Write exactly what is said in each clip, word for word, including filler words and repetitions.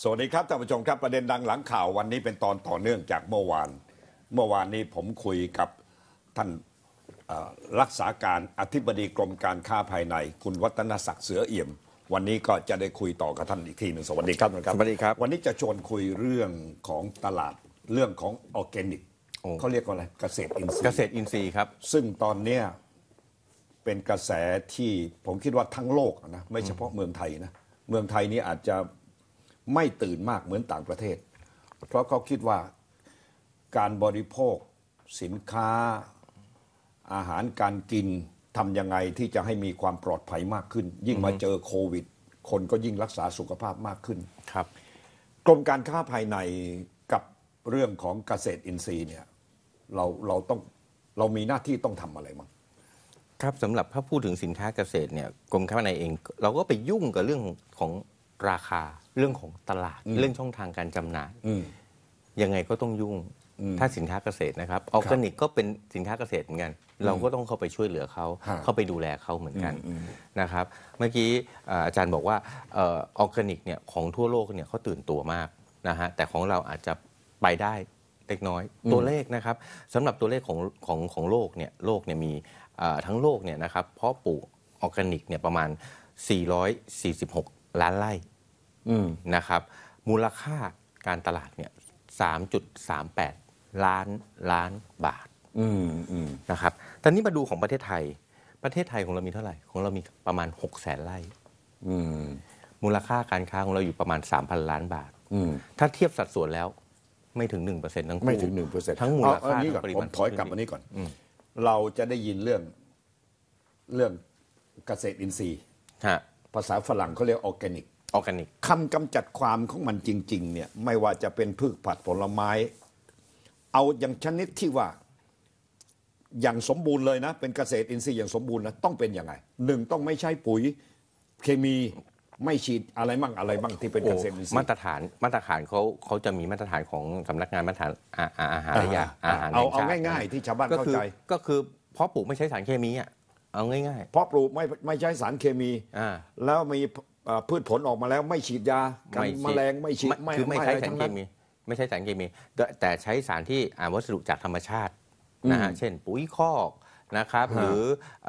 สวัสดีครับท่านผู้ชมครับประเด็นดังหลังข่าววันนี้เป็นตอนต่อเนื่องจากเมื่อวานเมื่อวานนี้ผมคุยกับท่านรักษาการอธิบดีกรมการค้าภายในคุณวัฒนศักดิ์เสือเอี่ยมวันนี้ก็จะได้คุยต่อกับท่านอีกทีหนึ่งสวัสดีครับสวัสดีครับวันนี้จะชวนคุยเรื่องของตลาดเรื่องของออร์แกนิกเขาเรียกว่าอะไรเกษตรอินทรีย์เกษตรอินทรีย์ครับซึ่งตอนนี้เป็นกระแสที่ผมคิดว่าทั้งโลกนะไม่เฉพาะเมืองไทยนะเมืองไทยนี่อาจจะไม่ตื่นมากเหมือนต่างประเทศเพราะเขาคิดว่าการบริโภคสินค้าอาหารการกินทำยังไงที่จะให้มีความปลอดภัยมากขึ้นยิ่งมาเจอโควิดคนก็ยิ่งรักษาสุขภาพมากขึ้นครับกรมการค้าภายในกับเรื่องของเกษตรอินทรีย์เนี่ยเราเราต้องเรามีหน้าที่ต้องทำอะไรมั้งครับสำหรับถ้าพูดถึงสินค้าเกษตรเนี่ยกรมค้าภายในเองเราก็ไปยุ่งกับเรื่องของราคาเรื่องของตลาดเรื่องช่องทางการจำหน่ายยังไงก็ต้องยุ่งถ้าสินค้าเกษตรนะครับออร์แกนิกก็เป็นสินค้าเกษตรเหมือนกันเราก็ต้องเข้าไปช่วยเหลือเขาเข้าไปดูแลเขาเหมือนกันนะครับเมื่อกี้อาจารย์บอกว่าออร์แกนิกเนี่ยของทั่วโลกเนี่ยเขาตื่นตัวมากนะฮะแต่ของเราอาจจะไปได้เล็กน้อยตัวเลขนะครับสำหรับตัวเลขของของของโลกเนี่ยโลกเนี่ยมีทั้งโลกเนี่ยนะครับเพาะปลูกออร์แกนิกเนี่ยประมาณสี่ร้อยสี่สิบหกล้านไร่นะครับมูลค่าการตลาดเนี่ย สามจุดสามแปด ล้านล้านบาทนะครับตอนนี้มาดูของประเทศไทยประเทศไทยของเรามีเท่าไหร่ของเรามีประมาณหกแสนไร่มูลค่าการค้าของเราอยู่ประมาณ สามพัน ล้านบาทถ้าเทียบสัดส่วนแล้วไม่ถึง หนึ่งเปอร์เซ็นต์ ทั้งคู่ไม่ถึง หนึ่งเปอร์เซ็นต์ทั้งมูลค่าทั้งปริมาณผมถอยกลับมานี้ก่อนเราจะได้ยินเรื่องเรื่องเกษตรอินทรีย์ภาษาฝรั่งเขาเรียกออร์แกนิกออร์แกนิกคำกำจัดความของมันจริงๆเนี่ยไม่ว่าจะเป็นพืชผักผลไม้เอาอย่างชนิดที่ว่าอย่างสมบูรณ์เลยนะเป็นเกษตรอินทรีย์อย่างสมบูรณ์นะต้องเป็นยังไงหนึ่งต้องไม่ใช้ปุ๋ยเคมีไม่ฉีดอะไรบ้างอะไรบ้างที่เป็นเกษตรอินทรีย์มาตรฐานมาตรฐานเขาเขาจะมีมาตรฐานของสำนักงานมาตรฐานอาหารและยาอาหารเอาเอาง่ายๆที่ชาวบ้านเข้าใจก็คือเพาะปลูกไม่ใช้สารเคมีอ่ะเอาง่ายๆเพาะปลูกไม่ไม่ใช้สารเคมีแล้วมีพืชผลออกมาแล้วไม่ฉีดยากันแมลงไม่ฉีดคือไม่ใช้สารเคมีไม่ใช่สารเคมีแต่ใช้สารที่วัสดุจากธรรมชาตินะฮะเช่นปุ๋ยคอกนะครับหรือ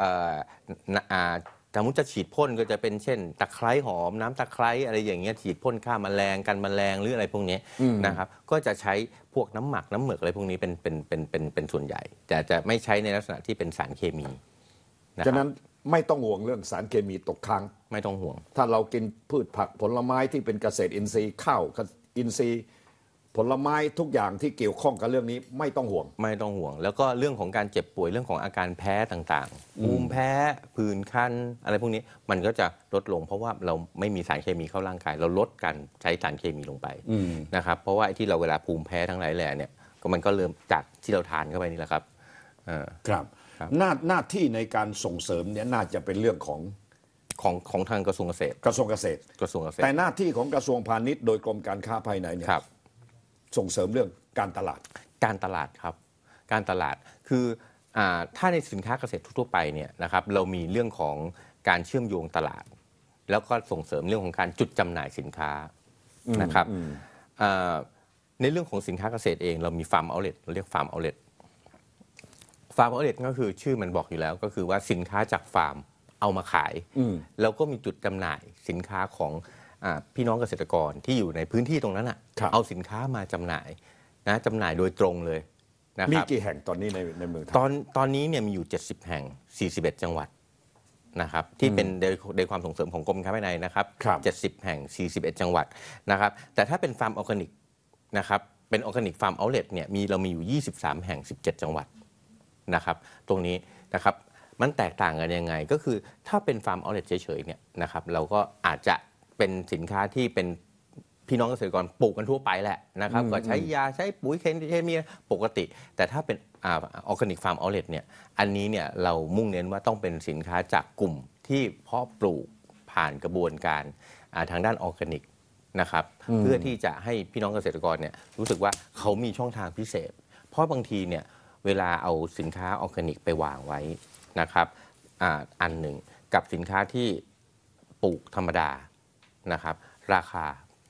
สมมติจะฉีดพ่นก็จะเป็นเช่นตะไคร้หอมน้ำตะไคร้อะไรอย่างเงี้ยฉีดพ่นฆ่าแมลงกันแมลงหรืออะไรพวกนี้นะครับก็จะใช้พวกน้ำหมักน้ำเหมือกอะไรพวกนี้เป็นเป็นเป็นเป็นเป็นส่วนใหญ่แต่จะไม่ใช้ในลักษณะที่เป็นสารเคมีฉะนั้นไม่ต้องห่วงเรื่องสารเคมีตกค้างไม่ต้องห่วงถ้าเรากินพืชผักผลไม้ที่เป็นเกษตรอินทรีย์ข้าวอินทรีย์ผลไม้ทุกอย่างที่เกี่ยวข้องกับเรื่องนี้ไม่ต้องห่วงไม่ต้องห่วงแล้วก็เรื่องของการเจ็บป่วยเรื่องของอาการแพ้ต่างๆภูมิแพ้ผื่นคันอะไรพวกนี้มันก็จะลดลงเพราะว่าเราไม่มีสารเคมีเข้าร่างกายเราลดการใช้สารเคมีลงไปนะครับเพราะว่าที่เราเวลาภูมิแพ้ทั้งหลายแหล่เนี่ยก็มันก็เริ่มจากที่เราทานเข้าไปนี่แหละครับครับหน้าหน้าที่ในการส่งเสริมเนี่ยน่าจะเป็นเรื่องของของของทางกระทรวงเกษตรกระทรวงเกษตรกระทรวงเกษตรแต่หน้าที่ของกระทรวงพาณิชย์โดยกรมการค้าภายในเนี่ยส่งเสริมเรื่องการตลาดการตลาดครับการตลาดคือถ้าในสินค้าเกษตรทั่วไปเนี่ยนะครับเรามีเรื่องของการเชื่อมโยงตลาดแล้วก็ส่งเสริมเรื่องของการจุดจำหน่ายสินค้านะครับในเรื่องของสินค้าเกษตรเองเรามีฟาร์มเอาท์เลทเราเรียกฟาร์มเอาท์เลทฟาร์มเอาท์เลทก็คือชื่อมันบอกอยู่แล้วก็คือว่าสินค้าจากฟาร์มเอามาขายแล้วก็มีจุดจำหน่ายสินค้าของพี่น้องเกษตรกรที่อยู่ในพื้นที่ตรงนั้นอ่ะเอาสินค้ามาจำหน่ายนะจำหน่ายโดยตรงเลยนะครับมีกี่แห่งตอนนี้ในในเมืองไทยตอนตอนนี้เนี่ยมีอยู่เจ็ดสิบแห่งสี่สิบเอ็ดจังหวัดนะครับที่เป็นในความส่งเสริมของกรมค้าภายในนะครับเจ็ดสิบแห่งสี่สิบเอ็ดจังหวัดนะครับแต่ถ้าเป็นฟาร์มออร์แกนิกนะครับเป็นออร์แกนิกฟาร์มเอาท์เลทเนี่ยมีเรามีอยู่ยี่สิบสามแห่งสิบเจ็ดจังหวัดนะครับตรงนี้นะครับมันแตกต่างกันยังไงก็คือถ้าเป็นฟาร์มเอาท์เลทเฉยๆเนี่ยนะครับเราก็อาจจะเป็นสินค้าที่เป็นพี่น้องเกษตรกรปลูกกันทั่วไปแหละนะครับก็ใช้ยาใช้ปุ๋ยเคมีปกติแต่ถ้าเป็นออร์แกนิกฟาร์มเอาท์เลทเนี่ยอันนี้เนี่ยเรามุ่งเน้นว่าต้องเป็นสินค้าจากกลุ่มที่เพาะปลูกผ่านกระบวนการทางด้านออร์แกนิกนะครับเพื่อที่จะให้พี่น้องเกษตรกรเนี่ยรู้สึกว่าเขามีช่องทางพิเศษเพราะบางทีเนี่ยเวลาเอาสินค้าออร์แกนิกไปวางไว้นะครับอันหนึ่งกับสินค้าที่ปลูกธรรมดานะครับราคา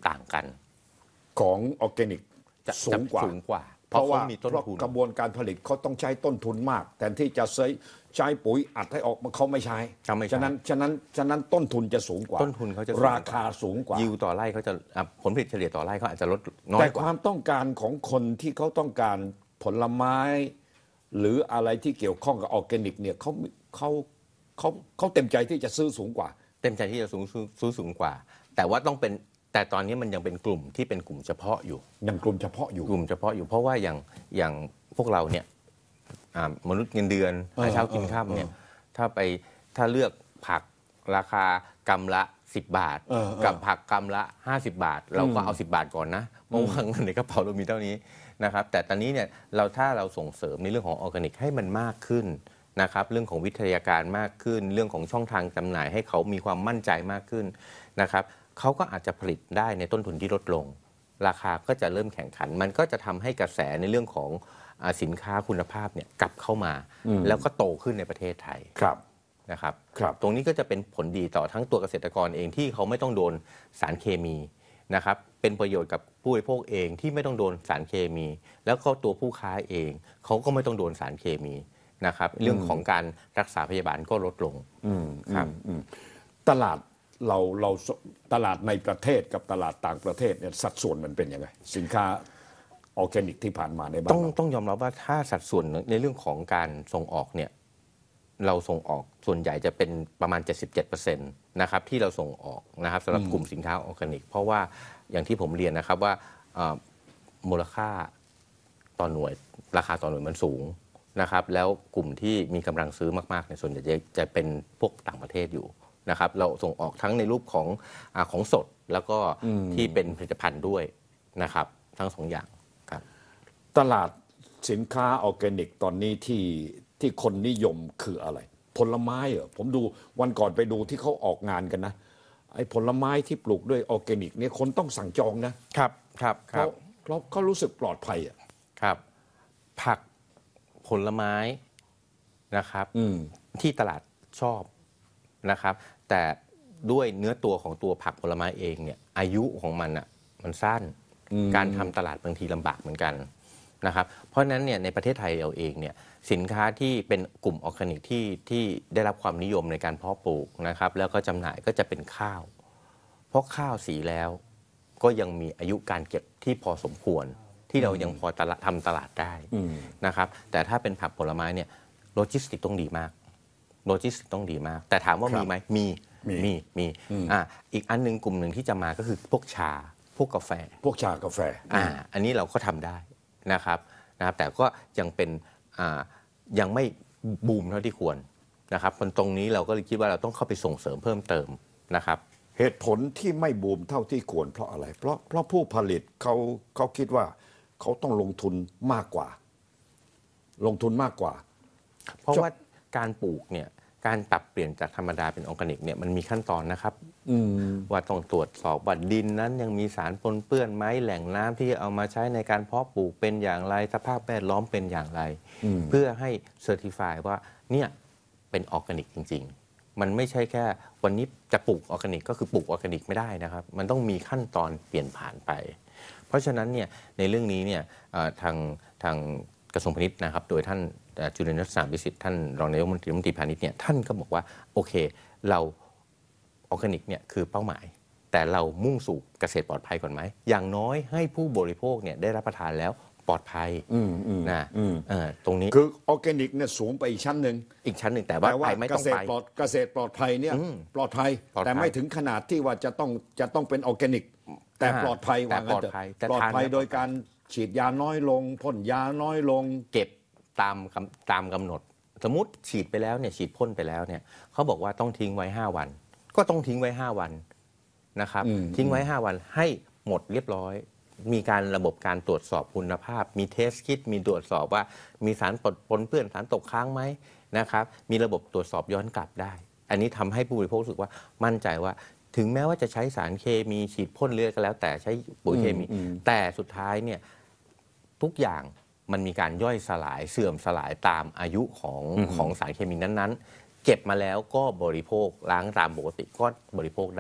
ต่างกันของออร์แกนิกจะสูงกว่าสูงกว่า เพเพราะราะเขาว่ามีต้นเพราะทุนกระบวนการผลิตเขาต้องใช้ต้นทุนมากแทนที่จะใช้ใช้ปุ๋ยอัดให้ออกมาเขาไม่ใช้เขาไม่ใช้ฉะนั้นฉะนั้นฉะนั้นต้นทุนจะสูงกว่าต้นทุนเขาจะสูงกว่าราคาสูงกว่ายิวต่อไร่เขาจะอ่ะผลผลิตเฉลี่ยต่อไร่เขาอาจจะลดน้อแต่ยกคว่าวามต้องการของคนที่เขาต้องการผลไม้ หรืออะไรที่เกี่ยวข้องกับออร์แกนิกเนี่ยเขาเขาเขาเขาเต็มใจที่จะซื้อสูงกว่าเต็มใจที่จะสูงซื้อสูงกว่า แต่ว่าต้องเป็นแต่ตอนนี้มันยังเป็นกลุ่มที่เป็นกลุ่มเฉพาะอยู่ยังกลุ่มเฉพาะอยู่กลุ่มเฉพาะอยู่เพราะว่าอย่างอย่างพวกเราเนี่ยอ่ามนุษย์เงินเดือนเออหาเช้ากินค่ำเนี่ยถ้าไปถ้าเลือกผักราคากำละสิบบาทเออเออกับผักกำละห้าสิบบาท เราก็เอาสิบบาทก่อนนะเพราะว่าเงินในกระเป๋าเรามีเท่านี้นะครับแต่ตอนนี้เนี่ยเราถ้าเราส่งเสริมในเรื่องของออร์แกนิกให้มันมากขึ้นนะครับเรื่องของวิทยาการมากขึ้น เรื่องของช่องทางจำหน่ายให้เขามีความมั่นใจมากขึ้นนะครับเขาก็อาจจะผลิตได้ในต้นทุนที่ลดลง ราคาก็จะเริ่มแข่งขัน มันก็จะทำให้กระแสในเรื่องของอ่าสินค้าคุณภาพเนี่ยกลับเข้ามา แล้วก็โตขึ้นในประเทศไทยครับนะครับครับตรงนี้ก็จะเป็นผลดีต่อทั้งตัวเกษตรกรเองที่เขาไม่ต้องโดนสารเคมีนะครับเป็นประโยชน์กับผู้บริโภคเองที่ไม่ต้องโดนสารเคมี แล้วก็ตัวผู้ค้าเองเขาก็ไม่ต้องโดนสารเคมีนะครับเรื่องของการรักษาพยาบาลก็ลดลงอืมครับอืมตลาดเราเราตลาดในประเทศกับตลาดต่างประเทศเนี่ยสัดส่วนมันเป็นยังไงสินค้าออร์แกนิกที่ผ่านมาในบ้านต้องเราต้องยอมรับว่าถ้าสัดส่วนในเรื่องของการส่งออกเนี่ยเราส่งออกส่วนใหญ่จะเป็นประมาณ เจ็ดสิบเจ็ดเปอร์เซ็นต์ นะครับที่เราส่งออกนะครับสำหรับกลุ่มสินค้าออร์แกนิก เพราะว่าอย่างที่ผมเรียนนะครับว่าเอ่อมูลค่าต่อหน่วยราคาต่อหน่วยมันสูงนะครับแล้วกลุ่มที่มีกำลังซื้อมากๆในยส่วนใหญ่จะจะเป็นพวกต่างประเทศอยู่นะครับเราส่งออกทั้งในรูปของอาของสดแล้วก็ที่เป็นผลิตภัณฑ์ด้วยนะครับทั้งสองอย่างครับตลาดสินค้าออร์แกนิกตอนนี้ที่ที่คนนิยมคืออะไร ผลไม้เหรอผมดูวันก่อนไปดูที่เขาออกงานกันนะไอ้ผลไม้ที่ปลูกด้วยออร์แกนิกเนี่ยคนต้องสั่งจองนะครับครับคเพรับราะเพราะเขารู้สึกปลอดภัยอ่ะครับผักผลไม้นะครับอืมที่ตลาดชอบนะครับ แต่ด้วยเนื้อตัวของตัวผักผลไม้เองเนี่ยอายุของมันอ่ะมันสั้น การทำตลาดบางทีลำบากเหมือนกันนะครับเพราะฉะนั้นเนี่ยในประเทศไทยเราเองเนี่ยสินค้าที่เป็นกลุ่มออร์แกนิกที่ที่ได้รับความนิยมในการเพาะปลูกนะครับแล้วก็จำหน่ายก็จะเป็นข้าว เพราะข้าวสีแล้วก็ยังมีอายุการเก็บที่พอสมควรที่เรายังพอตลาดทำตลาดได้นะครับแต่ถ้าเป็นผักผลไม้เนี่ยโลจิสติกต้องดีมากโลจิสติกต้องดีมาก แต่ถามว่าครับมีไหมมีมีมีมีอ่าอีกอันหนึงกลุ่มหนึ่งที่จะมาก็คือพวกชาพวกกาแฟพวกชากาแฟอ่าอันนี้เราก็ทำได้นะครับนะครับแต่ก็ยังเป็นอ่ายังไม่บูมเท่าที่ควรนะครับตรงนี้เราก็เลยคิดว่าเราต้องเข้าไปส่งเสริมเพิ่มเติมนะครับเหตุผลที่ไม่บูมเท่าที่ควรเพราะอะไร เพราะเพราะผู้ผลิตเขาเขาคิดว่าเขาต้องลงทุนมากกว่า ลงทุนมากกว่าเพราะว่าการปลูกเนี่ยการปรับเปลี่ยนจากธรรมดาเป็นออร์แกนิกเนี่ยมันมีขั้นตอนนะครับว่าต้องตรวจสอบว่าดินนั้นยังมีสารปนเปื้อนไหมแหล่งน้ำที่เอามาใช้ในการเพาะปลูกเป็นอย่างไรสภาพแวดล้อมเป็นอย่างไร เพื่อให้เซอร์ติฟายว่าเนี่ยเป็นออร์แกนิกจริงๆ มันไม่ใช่แค่วันนี้จะปลูกออร์แกนิกก็คือปลูกออร์แกนิกไม่ได้นะครับมันต้องมีขั้นตอนเปลี่ยนผ่านไป เพราะฉะนั้นเนี่ยในเรื่องนี้เนี่ยเอ่อทางทางกระทรวงพาณิชย์นะครับโดยท่านเอ่อจุลินทร์รัตน์สามวิสิทธิ์ท่านรองนายกรัฐมนตรีรัฐมนตรีพาณิชย์เนี่ยท่านก็บอกว่าโอเคเราออร์แกนิกเนี่ยคือเป้าหมาย แต่เรามุ่งสู่เกษตรปลอดภัยก่อนไหมอย่างน้อยให้ผู้บริโภคเนี่ยได้รับประทานแล้วปลอดภัยนะเอ่อตรงนี้คือออร์แกนิกเนี่ยสูงไปอีกชั้นหนึ่งอีกชั้นหนึ่งแต่ว่าแต่ว่าไปไม่เกต้องษตไปรปลอดเกษตรปลอดภัยเนี่ยปลอดภัยปลอดภัยแต่ไม่ถึงขนาดที่ว่าจะต้องจะต้องเป็นออร์แกนิก แต่อ่าปลอดภัยแต่ว่างั้นเถปลอดภัยแต่อะปลอดทานภัยแล้วโดยการฉีดยาน้อยลงพ่นยาน้อยลงเก็บตามกำตามกำหนด สมมติฉีดไปแล้วเนี่ยฉีดพ่นไปแล้วเนี่ยเขาบอกว่าต้องทิ้งไว้ห้าวัน ก็ต้องทิ้งไว้ห้าวันนะครับทิ้งไว้ห้าวันให้หมดเรียบร้อย มีการระบบการตรวจสอบคุณภาพ มีเทสคิดมีตรวจสอบว่ามีสารปนเปื้อนสารตกค้างไหมนะครับมีระบบตรวจสอบย้อนกลับได้ อันนี้ทำให้ผู้บริโภครู้สึกว่ามั่นใจว่าถึงแม้ว่าจะใช้สารเคมีฉีดพ่นเลือดก็แล้ว แต่ใช้ปุ๋ยเคมี แต่สุดท้ายเนี่ยทุกอย่างมันมีการย่อยสลายเสื่อมสลายตามอายุของของสารเคมีนั้นๆ เก็บมาแล้วก็บริโภคล้างตามปกติก็บริโภคได้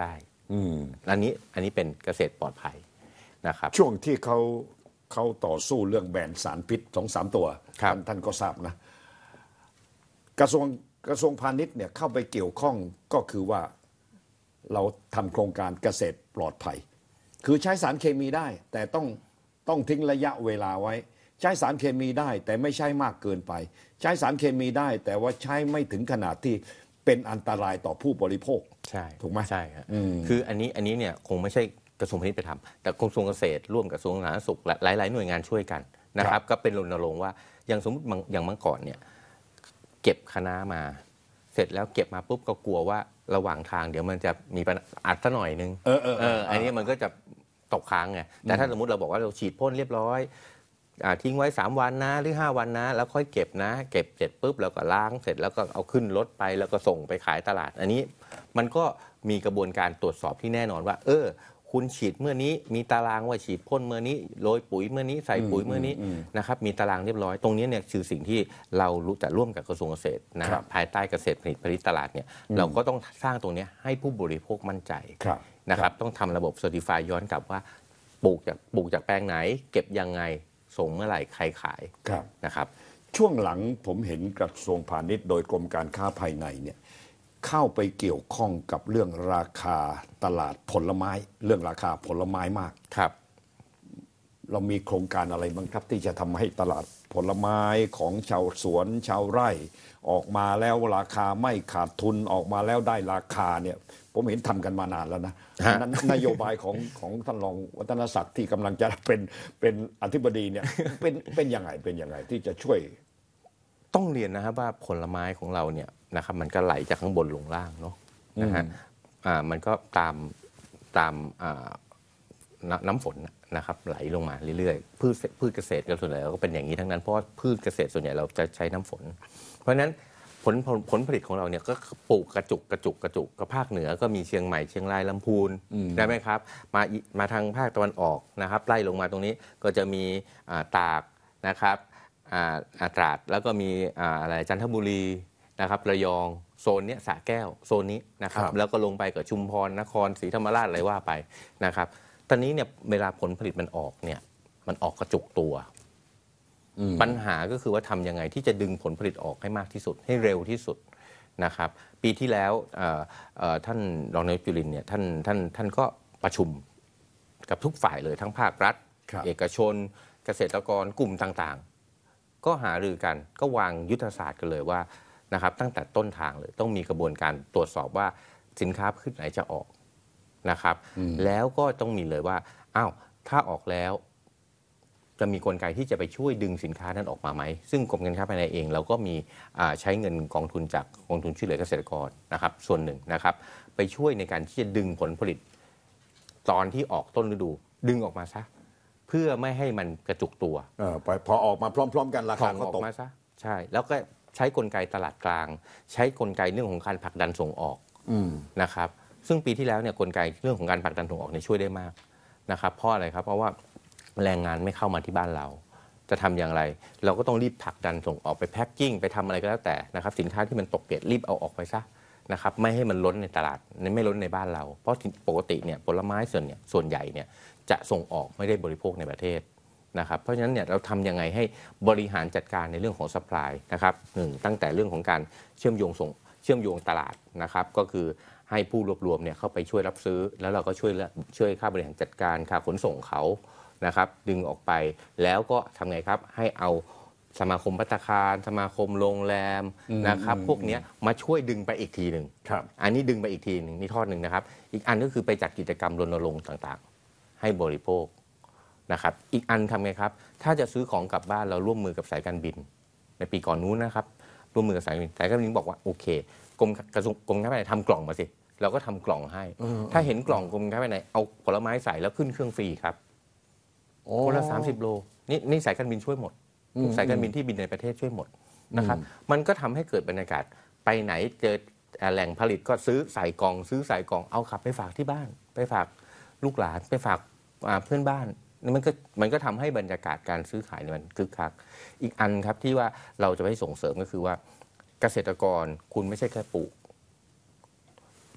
อืมอันนี้อันนี้เป็นเกษตรปลอดภัยนะครับช่วงที่เขาเขาต่อสู้เรื่องแบนสารพิษสองสามตัวครับท่านท่านก็ทราบนะกระทรวงกระทรวงพาณิชย์เนี่ยเข้าไปเกี่ยวข้องก็คือว่าเราทำโครงการเกษตรปลอดภัย คือใช้สารเคมีได้ แต่ต้องต้องทิ้งระยะเวลาไว้ ใช้สารเคมีได้ แต่ไม่ใช่มากเกินไป ใช้สารเคมีได้ แต่ว่าใช้ไม่ถึงขนาดที่เป็นอันตรายต่อผู้บริโภคใช่ถูกไหมใช่ครับคืออันนี้อันนี้เนี่ยคงไม่ใช่กระทรวงพาณิชย์ไปทำแต่กระทรวงเกษตรร่วมกับกระทรวงสาธารณสุขและหลายๆหน่วยงานช่วยกันนะครับก็เป็นรณรงค์ว่าอย่างสมมติอย่างเมื่อก่อนเนี่ยเก็บคะน้ามาเสร็จแล้วเก็บมาปุ๊บก็กลัวว่าระหว่างทางเดี๋ยวมันจะมีปัญหาอัดซะหน่อยนึงเออเออเอออันนี้มันก็จะตกค้างไงแต่ถ้าสมมติเราบอกว่าเราฉีดพ่นเรียบร้อยอ่าทิ้งไว้สามวันนะหรือห้าวันนะแล้วค่อยเก็บนะเก็บเสร็จปุ๊บแล้วก็ล้างเสร็จแล้วก็เอาขึ้นรถไปแล้วก็ส่งไปขายตลาดอันนี้มันก็มีกระบวนการตรวจสอบที่แน่นอนว่าเออคุณฉีดเมื่อนี้มีตารางว่าฉีดพ่นเมื่อนี้โรยปุ๋ยเมื่อนี้ใส่ปุ๋ยเมื่อนี้นะครับมีตารางเรียบร้อยตรงนี้เนี่ยคือสิ่งที่เรารู้แต่ร่วมกับกระทรวงเกษตรนะภายใต้เกษตรผลิตผลิตตลาดเนี่ยเราก็ต้องสร้างตรงนี้ให้ผู้บริโภคมั่นใจนะครับต้องทำระบบเซอร์ติฟายย้อนกลับว่าปลูกจากปลูกจากแปลงไหนเก็บยังไงส่งเมื่อไหร่ใครขายนะครับช่วงหลังผมเห็นกระทรวงพาณิชย์โดยกรมการค้าภายในเนี่ยเข้าไปเกี่ยวข้องกับเรื่องราคาตลาดผลไม้เรื่องราคาผลไม้มากครับเรามีโครงการอะไรบ้างครับที่จะทำให้ตลาดผลไม้ของชาวสวนชาวไร่ออกมาแล้วราคาไม่ขาดทุนออกมาแล้วได้ราคาเนี่ยผมเห็นทำกันมานานแล้วนะนั้นนโยบายของของท่านรองวัฒนศักดิ์ที่กำลังจะเป็นเป็นอธิบดีเนี่ยเป็นเป็นยังไงเป็นยังไงที่จะช่วยต้องเรียนนะครับว่าผลไม้ของเราเนี่ยนะครับมันก็ไหลจากข้างบนลงล่างเนาะนะฮะอ่ามันก็ตามตามอ่าน้ำฝนนะครับไหลลงมาเรื่อยๆพืชพืชเกษตรก็ส่วนใหญ่ก็เป็นอย่างนี้ทั้งนั้นเพราะว่าพืชเกษตรส่วนใหญ่เราจะใช้น้ำฝนเพราะฉะนั้นผลผลผลผลิตของเราเนี่ยก็ปลูกกระจุกกระจุกกระจุกกับภาคเหนือก็มีเชียงใหม่เชียงรายลำพูนได้ไหมครับมามาทางภาคตะวันออกนะครับไล่ลงมาตรงนี้ก็จะมีตากนะครับตราดแล้วก็มีอะไรจันทบุรีนะครับระยองโซนนี้สระแก้วโซนนี้นะครับแล้วก็ลงไปกับชุมพรนครศรีธรรมราชอะไรว่าไปนะครับตอนนี้เนี่ยเวลาผลผลิตมันออกเนี่ยมันออกกระจุกตัวปัญหาก็คือว่าทำยังไงที่จะดึงผลผลิตออกให้มากที่สุดให้เร็วที่สุดนะครับปีที่แล้วท่านรองนายกจุรินทร์เนี่ยท่านท่านท่านก็ประชุมกับทุกฝ่ายเลยทั้งภาครัฐเอกชนเกษตรกรกลุ่มต่างๆก็หารือกันก็วางยุทธศาสตร์กันเลยว่านะครับตั้งแต่ต้นทางเลยต้องมีกระบวนการตรวจสอบว่าสินค้าพืชไหนจะออกนะครับแล้วก็ต้องมีเลยว่าอ้าวถ้าออกแล้วจะมีกลไกที่จะไปช่วยดึงสินค้านั้นออกมาไหมซึ่งกรมการค้าภายในเองเราก็มีใช้เงินกองทุนจากกองทุนช่วยเหลือเกษตรกรนะครับส่วนหนึ่งนะครับไปช่วยในการที่จะดึงผลผลิตตอนที่ออกต้นฤดูดึงออกมาซะเพื่อไม่ให้มันกระจุกตัวเออพอออกมาพร้อมๆกันราคาก็ตกออกมาซะใช่แล้วก็ใช้กลไกตลาดกลางใช้กลไกเรื่องของการผลักดันส่งออกนะครับซึ่งปีที่แล้วเนี่ยกลไกเรื่องของการผลักดันส่งออกเนี่ยช่วยได้มากนะครับเพราะอะไรครับเพราะว่าแรงงานไม่เข้ามาที่บ้านเราจะทำอย่างไรเราก็ต้องรีบผลักดันส่งออกไปแพ็คกิ้งไปทำอะไรก็แล้วแต่นะครับสินค้าที่มันตกเกรดรีบเอาออกไปซะนะครับไม่ให้มันล้นในตลาดไม่ล้นในบ้านเราเพราะปกติเนี่ยผลไม้ส่วนเนี่ยส่วนใหญ่เนี่ยจะส่งออกไม่ได้บริโภคในประเทศนะครับเพราะฉะนั้นเนี่ยเราทำยังไงให้บริหารจัดการในเรื่องของซัพพลายนะครับหนึ่งตั้งแต่เรื่องของการเชื่อมโยงส่งเชื่อมโยงตลาดนะครับก็คือให้ผู้รวบรวมเนี่ยเข้าไปช่วยรับซื้อแล้วเราก็ช่วยช่วยค่าบริหารจัดการค่าขนส่งเขานะครับดึงออกไปแล้วก็ทำไงครับให้เอาสมาคมภัตตาคารสมาคมโรงแรมนะครับพวกนี้มาช่วยดึงไปอีกทีหนึ่งอันนี้ดึงไปอีกทีหนึ่งนี่ทอดหนึ่งนะครับอีกอันก็คือไปจัดกิจกรรมรณรงค์ต่างๆให้บริโภคนะครับอีกอันทำไงครับถ้าจะซื้อของกลับบ้านเราร่วมมือกับสายการบินในปีก่อนนู้นนะครับร่วมมือกับสายการบินสายการบินบอกว่าโอเคกรมกระทรวงกรมการค้าภายในทำกล่องมาสิเราก็ทำกล่องให้ถ้าเห็นกล่องกรมการค้าภายในเอาผลไม้ใส่แล้วขึ้นเครื่องฟรีครับคนละสามสิบโลนี่นี่สายการบินช่วยหมดสายการบินที่บินในประเทศช่วยหมดนะครับมันก็ทำให้เกิดบรรยากาศไปไหนเจอแหล่งผลิตก็ซื้อใส่กล่องซื้อใส่กล่องเอาขับไปฝากที่บ้านไปฝากลูกหลานไปฝากเพื่อนบ้านมันก็มันก็ทำให้บรรยากาศการซื้อขายมันคึกคักอีกอันครับที่ว่าเราจะไปส่งเสริมก็คือว่าเกษตรกรคุณไม่ใช่แค่ปลูก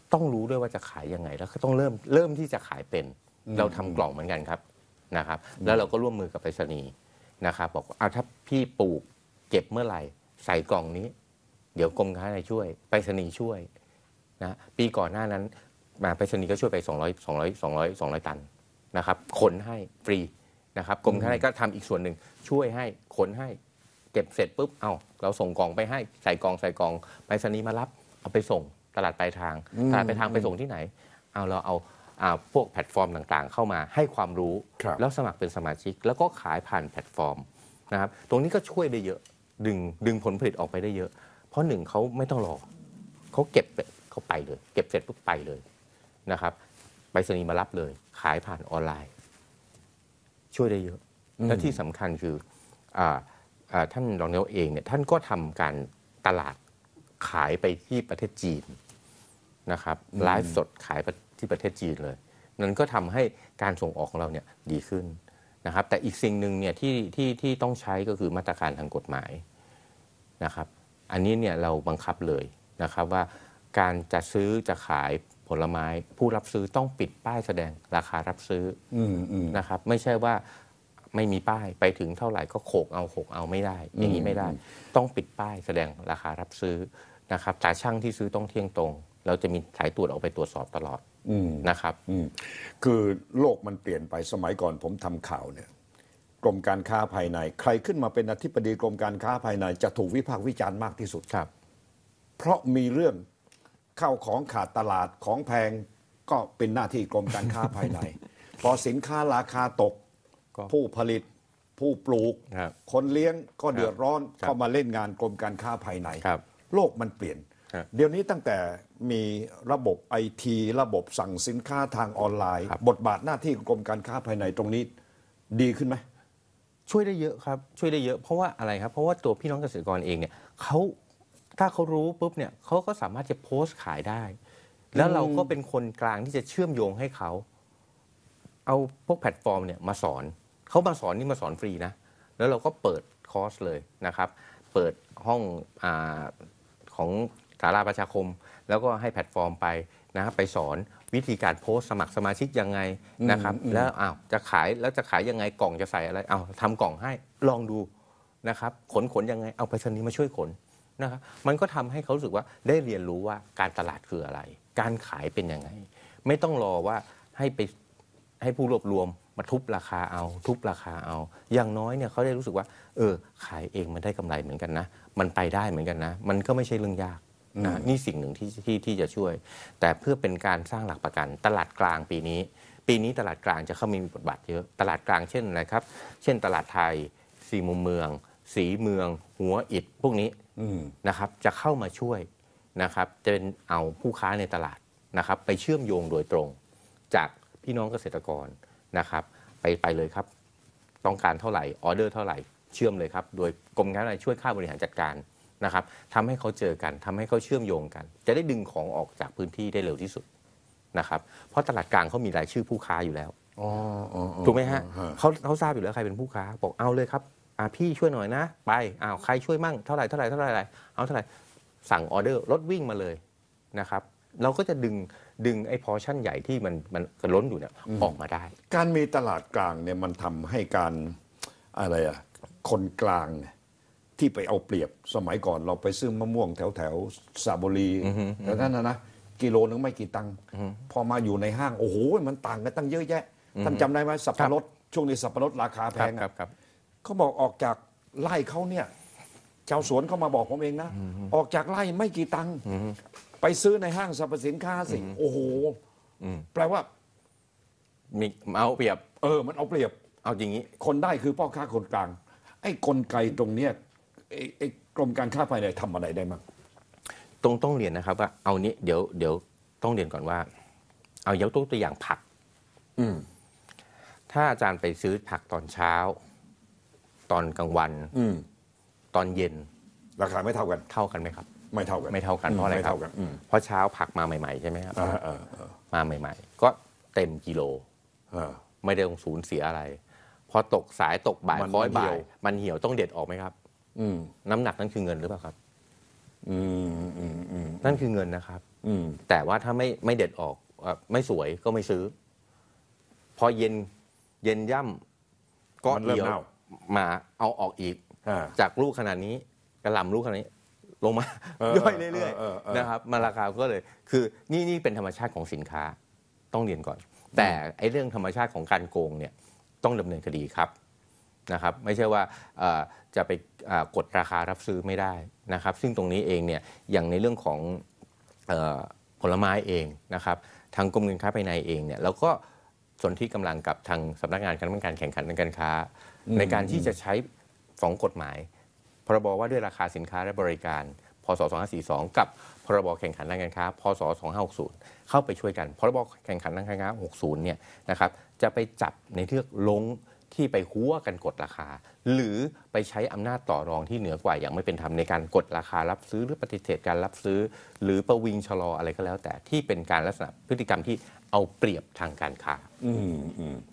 ต้องรู้ด้วยว่าจะขายยังไงแล้วก็ต้องเริ่มเริ่มที่จะขายเป็นเราทำกล่องเหมือนกันครับนะครับแล้วเราก็ร่วมมือกับไปรษณีย์นะครับบอกว่าถ้าพี่ปลูกเก็บเมื่อไหร่ใส่กล่องนี้เดี๋ยวกรมค้าภายในช่วยไปรษณีย์ช่วยนะปีก่อนหน้านั้นมาไปรษณีย์ก็ช่วยไปสองร้อย สองร้อย สองร้อย สองร้อยตันนะครับขนให้ฟรีนะครับกรมค้าภายในก็ทำอีกส่วนหนึ่งช่วยให้ขนให้เก็บเสร็จปุ๊บเอาเราส่งกล่องไปให้ใส่กล่องใส่กล่องไปรษณีย์มารับเอาไปส่งตลาดปลายทางตลาดปลายทางไปส่งที่ไหนเอาเราเอาพวกแพลตฟอร์มต่างๆเข้ามาให้ความรู้แล้วสมัครเป็นสมาชิกแล้วก็ขายผ่านแพลตฟอร์มนะครับตรงนี้ก็ช่วยได้เยอะดึงดึงผลผลิตออกไปได้เยอะเพราะหนึ่งเขาไม่ต้องรอเขาเก็บเขาไปเลยเก็บเสร็จปุ๊บไปเลยนะครับไปรษณีย์มารับเลยขายผ่านออนไลน์ช่วยได้เยอะและที่สำคัญคืออ่าท่านรองนายกเองเนี่ยท่านก็ทำการตลาดขายไปที่ประเทศจีนนะครับไลฟ์สดขายที่ประเทศจีนเลยนั้นก็ทำให้การส่งออกของเราเนี่ยดีขึ้นนะครับแต่อีกสิ่งหนึ่งเนี่ยที่ที่ที่ต้องใช้ก็คือมาตรการทางกฎหมายนะครับอันนี้เนี่ยเราบังคับเลยนะครับว่าการจะซื้อจะขายผลไม้ผู้รับซื้อต้องปิดป้ายแสดงราคารับซื้อนะครับไม่ใช่ว่าไม่มีป้ายไปถึงเท่าไหร่ก็โขกเอาโขกเอาไม่ได้อย่างนี้ไม่ได้ต้องปิดป้ายแสดงราคารับซื้อนะครับตาช่างที่ซื้อต้องเที่ยงตรงเราจะมีสายตรวจออกไปตรวจสอบตลอดนะครับคือโลกมันเปลี่ยนไปสมัยก่อนผมทำข่าวเนี่ยกรมการค้าภายในใครขึ้นมาเป็นอธิบดีกรมการค้าภายในจะถูกวิพากษ์วิจารณ์มากที่สุดครับเพราะมีเรื่องเข้าของขาดตลาดของแพงก็เป็นหน้าที่กรมการค้าภายใน พอสินค้าราคาตกผู้ผลิตผู้ปลูกคนเลี้ยงก็เดือดร้อนก็มาเล่นงานกรมการค้าภายในโลกมันเปลี่ยนเดี๋ยวนี้ตั้งแต่มีระบบไอทีระบบสั่งสินค้าทางออนไลน์บทบาทหน้าที่ของกรมการค้าภายในตรงนี้ดีขึ้นไหมช่วยได้เยอะครับช่วยได้เยอะเพราะว่าอะไรครับเพราะว่าตัวพี่น้องเกษตรกรเองเนี่ยเขาถ้าเขารู้ปุ๊บเนี่ยเขาก็สามารถจะโพสต์ขายได้แล้วเราก็เป็นคนกลางที่จะเชื่อมโยงให้เขาเอาพวกแพลตฟอร์มเนี่ยมาสอนเขามาสอนนี่มาสอนฟรีนะแล้วเราก็เปิดคอร์สเลยนะครับเปิดห้องอ่าของศาลาประชาคมแล้วก็ให้แพลตฟอร์มไปนะครับไปสอนวิธีการโพสต์สมัครสมาชิกยังไงนะครับแล้วอ้าวจะขายแล้วจะขายยังไงกล่องจะใส่อะไรอ้าวทำกล่องให้ลองดูนะครับขนขนยังไงเอาไปรษณีย์มาช่วยขนนะครับมันก็ทำให้เขารู้สึกว่าได้เรียนรู้ว่าการตลาดคืออะไรการขายเป็นยังไงไม่ต้องรอว่าให้ไปให้ผู้รวบรวมมาทุบราคาเอาทุบราคาเอาอย่างน้อยเนี่ยเขาได้รู้สึกว่าเออขายเองมันได้กำไรเหมือนกันนะมันไปได้เหมือนกันนะมันก็ไม่ใช่เรื่องยากนะนี่สิ่งหนึ่งที่ที่ที่จะช่วยแต่เพื่อเป็นการสร้างหลักประกันตลาดกลางปีนี้ปีนี้ตลาดกลางจะเข้ามีบทบาทเยอะตลาดกลางเช่นอะไรครับเช่นตลาดไทยสี่มุมเมืองสีเมืองหัวอิฐพวกนี้นะครับจะเข้ามาช่วยนะครับจะเป็นเอาผู้ค้าในตลาดนะครับไปเชื่อมโยงโดยตรงจากพี่น้องเกษตรกรนะครับไปไปเลยครับต้องการเท่าไหร่ออเดอร์เท่าไหร่เชื่อมเลยครับโดยกรมการค้าช่วยค่าบริหารจัดการนะครับทำให้เขาเจอกันทำให้เขาเชื่อมโยงกันจะได้ดึงของออกจากพื้นที่ได้เร็วที่สุดนะครับเพราะตลาดกลางเขามีรายชื่อผู้ค้าอยู่แล้วถูกไหมฮะเขาเขาทราบอยู่แล้วใครเป็นผู้ค้าบอกเอาเลยครับอ่าพี่ช่วยหน่อยนะไปอ้าวใครช่วยมั่งเท่าไหร่เท่าไหร่เท่าไหร่เอาเท่าไหร่สั่งออเดอร์รถวิ่งมาเลยนะครับเราก็จะดึงดึงไอ้พอชั่นใหญ่ที่มันมันล้นอยู่เนี่ยออกมาได้การมีตลาดกลางเนี่ยมันทำให้การอะไรอะคนกลางที่ไปเอาเปรียบสมัยก่อนเราไปซื้อมะม่วงแถวแถวสระบุรีแต่นั่นนะนะกิโลนึงไม่กี่ตังค์พอมาอยู่ในห้างโอ้โหมันต่างกันตั้งเยอะแยะท่านจำได้ไหมสับปะรดช่วงนี้สับปะรดราคาแพงเขาบอกออกจากไร่เขาเนี่ยชาวสวนเขามาบอกผมเองนะออกจากไร่ไม่กี่ตังค์ไปซื้อในห้างสรรพสินค้าสิโอ้โหแปลว่ามีเอาเปรียบเออมันเอาเปรียบเอาอย่างนี้คนได้คือพ่อค้าคนกลางไอ้กลไกตรงเนี้ยไอ้กรมการค้าภายในทำอะไรได้มั้งตรงต้องเรียนนะครับว่าเอานี้เดี๋ยวเดี๋ยวต้องเรียนก่อนว่าเอายกตัวอย่างผักอืมถ้าอาจารย์ไปซื้อผักตอนเช้าตอนกลางวันอืมตอนเย็นราคาไม่เท่ากันเท่ากันไหมครับไม่เท่ากันไม่เท่ากันเพราะอะไรครับเพราะเช้าผักมาใหม่ๆใช่ไหมครับมาใหม่ๆก็เต็มกิโลไม่ได้ต้องสูญเสียอะไรพอตกสายตกบ่ายค่อยบ่ายมันเหี่ยวต้องเด็ดออกไหมครับน้ำหนักนั่นคือเงินหรือเปล่าครับนั่นคือเงินนะครับอืมแต่ว่าถ้าไม่ไม่เด็ดออกเอ่อไม่สวยก็ไม่ซื้อ พอเย็นเย็นย่ำก็มันเริ่มเดี๋ยวเน่ามาเอาออกอีกอ่าจากลูกขนาดนี้กระหล่ำลูกขนาดนี้ลงมาเออย่อยเรื่อยเออเออเออๆนะครับมาราคาก็เลย คือนี่นี่เป็นธรรมชาติของสินค้าต้องเรียนก่อน แต่ไอ้เรื่องธรรมชาติของการโกงเนี่ยต้องดำเนินคดีครับนะครับ ไม่ใช่ว่าเอ่อจะไปเอ่อกดราคารับซื้อไม่ได้นะครับ ซึ่งตรงนี้เองเนี่ยอย่างในเรื่องของเอ่อผลไม้เองนะครับทางกรมการค้าภายในเองเนี่ยเราก็สนที่กำลังกับทางสำนักงานคณะกรรมการแข่งขันทางการค้า ในการที่จะใช้สองกฎหมาย พรบว่าด้วยราคาสินค้าและบริการ พศ สองพันห้าร้อยสี่สิบสอง กับพรบแข่งขันทางการค้า พศ สองพันห้าร้อยหกสิบ เข้าไปช่วยกัน พรบแข่งขันทางการค้า หกสิบ เนี่ยนะครับจะไปจับในเรื่องลงที่ไปหัวกันกดราคา หรือไปใช้อำนาจต่อรองที่เหนือกว่าอย่างไม่เป็นธรรมในการกดราคารับซื้อหรือปฏิเสธการรับซื้อ หรือประวิงชะลออะไรก็แล้ว แต่ที่เป็นการลักษณะพฤติกรรมที่เอาเปรียบทางการค้าอืมอืม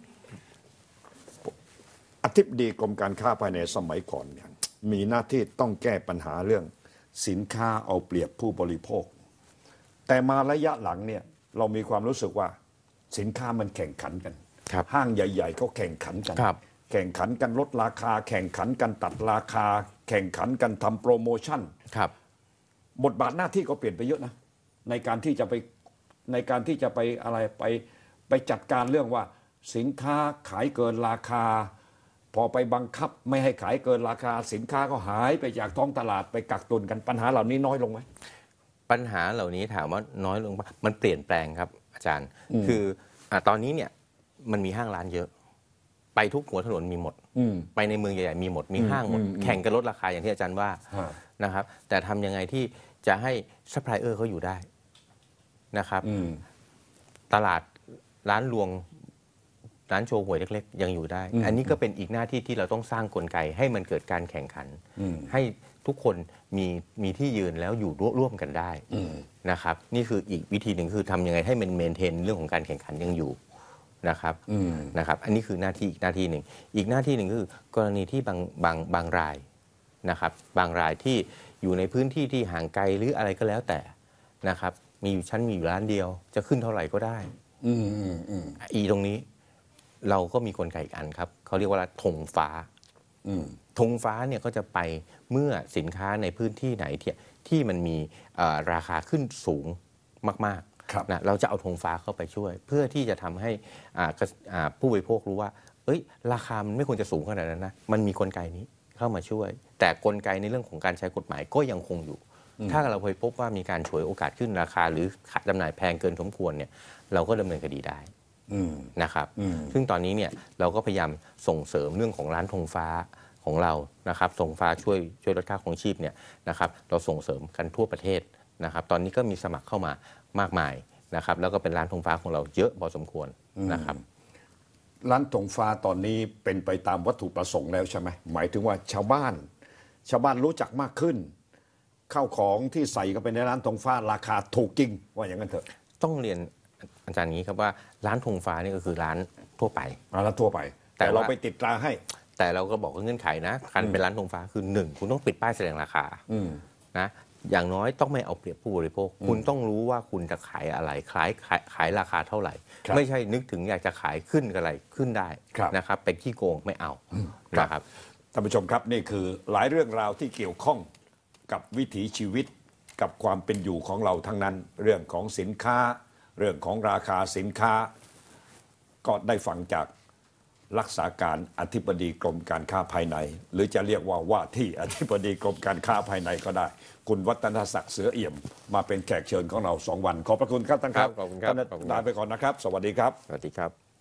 อธิบดีกรมการค้าภายในสมัยก่อนเนี่ยมีหน้าที่ต้องแก้ปัญหาเรื่องสินค้าเอาเปรียบผู้บริโภค แต่มาระยะหลังเนี่ยเรามีความรู้สึกว่าสินค้ามันแข่งขันกันครับห้างใหญ่ๆเขาแข่งขันกันครับแข่งขันกันลดราคา แข่งขันกันตัดราคา แข่งขันกันทำโปรโมชั่นครับบทบาทหน้าที่ก็เปลี่ยนไปเยอะนะในการที่จะไปในการที่จะไปอะไรไปไปจัดการเรื่องว่าสินค้าขายเกินราคา พอไปบังคับไม่ให้ขายเกินราคา สินค้าก็หายไปจากท้องตลาดไปกักตุนกันปัญหาเหล่านี้น้อยลงไหมปัญหาเหล่านี้ถามว่าน้อยลงปะมันเปลี่ยนแปลงครับอาจารย์ คืออ่ะตอนนี้เนี่ยมันมีห้างร้านเยอะ ไปทุกหัวถนนมีหมดอืมไปในเมืองใหญ่ๆมีหมด มีห้างหมด แข่งกันลดราคาอย่างที่อาจารย์ว่าฮะนะครับ แต่ทำยังไงที่จะให้ซัพพลายเออร์เขาอยู่ได้นะครับอืมตลาดร้านรวงร้านโชว์หวยเล็กๆ ยังอยู่ได้ อันนี้ก็เป็นอีกหน้าที่ที่เราต้องสร้างกลไกให้มันเกิดการแข่งขัน ให้ทุกคนมีมีที่ยืนแล้วอยู่ร่วมกันได้นะครับนี่คืออีกวิธีหนึ่งคือทำยังไงให้มันเมนเทนเรื่องของการแข่งขันยังอยู่นะครับนะครับ อันนี้คือหน้าที่อีกหน้าที่หนึ่งอีกหน้าที่หนึ่งคือกรณีที่บางบางบางรายนะครับ บางรายที่อยู่ในพื้นที่ที่ห่างไกลหรืออะไรก็แล้วแต่นะครับ มีอยู่ชั้นมีอยู่ร้านเดียว จะขึ้นเท่าไหร่ก็ได้อืมอืมอืมอีตรงนี้เราก็มีกลไกอีกอันครับเขาเรียกว่าธงฟ้าอืมธงฟ้าเนี่ยก็จะไปเมื่อสินค้าในพื้นที่ไหนที่ที่มันมีเอ่อราคาขึ้นสูงมากครับๆนะเราจะเอาธงฟ้าเข้าไปช่วย เพื่อที่จะทำให้อ่ากระอ่าผู้บริโภครู้ว่า เอ้ยราคามันไม่ควรจะสูงขนาดนั้นนะมันมีกลไกนี้เข้ามาช่วย แต่กลไกในเรื่องของการใช้กฎหมายก็ยังคงอยู่ ถ้าเราไปพบว่ามีการฉวยโอกาสขึ้นราคา หรือขายจำหน่ายแพงเกินสมควรเนี่ยเราก็ดำเนินคดีได้อืมนะครับซึ่งตอนนี้เนี่ยเราก็พยายามส่งเสริมเรื่องของร้านธงฟ้าของเรานะครับส่งฟ้าช่วยช่วยลดค่าครองชีพเนี่ยนะครับเราส่งเสริมกันทั่วประเทศนะครับตอนนี้ก็มีสมัครเข้ามามากมายนะครับแล้วก็เป็นร้านธงฟ้าของเราเยอะพอสมควรนะครับร้านธงฟ้าตอนนี้เป็นไปตามวัตถุประสงค์แล้วใช่ไหมหมายถึงว่าชาวบ้าน ชาวบ้านรู้จักมากขึ้นข้าวของที่ใส่เข้าไปในร้านธงฟ้าราคาถูกจริงว่าอย่างนั้นเถอะต้องเรียนอาจารย์นี้ครับว่าร้านธงฟ้านี่ก็คือร้านทั่วไปร้านทั่วไปแต่แต่เราว่าไปติดตราให้แต่เราก็บอกว่าเงื่อนไขนะการเป็นร้านธงฟ้าคือหนึ่งคุณต้องปิดป้ายแสดงราคานะอย่างน้อยต้องไม่เอาเปรียบผู้บริโภค คุณต้องรู้ว่าคุณจะขายอะไรขายขายขายราคาเท่าไหร่ครับไม่ใช่นึกถึงอยากจะขายขึ้นอะไรขึ้นได้ครับนะครับเป็นขี้โกงไม่เอาครับนะครับท่านผู้ชมครับนี่คือหลายเรื่องราวที่เกี่ยวข้องกับวิถีชีวิตกับความเป็นอยู่ของเราทั้งนั้น เรื่องของสินค้า เรื่องของราคาสินค้า ก็ได้ฟังจากรักษาการอธิบดีกรมการค้าภายใน หรือจะเรียกว่าว่าที่อธิบดีกรมการค้าภายในก็ได้ คุณวัฒนศักดิ์เสือเอี่ยมมาเป็นแขกเชิญของเราสองวันขอบพระคุณครับท่านครับครับขอบคุณครับท่านขอบคุณครับลาไปก่อนนะครับ สวัสดีครับสวัสดีครับ